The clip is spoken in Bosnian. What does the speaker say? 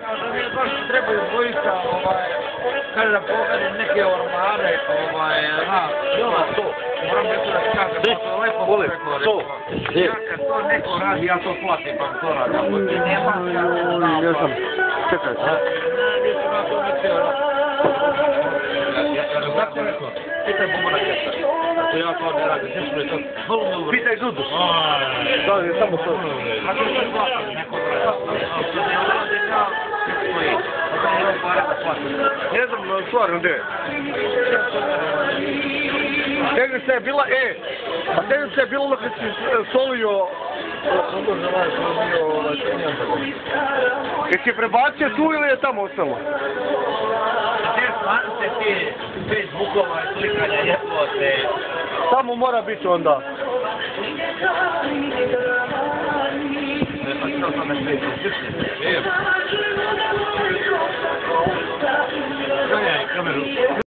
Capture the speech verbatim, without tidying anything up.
da mi baš trebaju dvojica, ovaj, kada da pokažem neke ormare, ovaj, na, to, moram nešto da ti kažem, pa to lepo Vole, to, ja kad to neko radi, ja to platim, pa to radi, ako ti nema, ja sam, čekaj, ne, nisam na to mislio, ja sam tako rekao, pitaj Boba na kesta, ako ja to ne radim, nešto je to, vrlo me uvrlo. pitaj Dudu. Da, je samo to. A to je platim, neko vrlo, ako se ne uradim, ja, kako stoji, ako ne imam pare da platim. Ne znam, stvarno, gdje? Tegnica je bila, e, a tegnica je bila ono kad si solio... Jesi je prebacio tu ili je tamo ostalo? Gdje stvarno se ti Facebookova i slikanja jebote? Tamo mora biti onda. Ne, pa što sam na Facebooku? Evo. Gledaj kameru.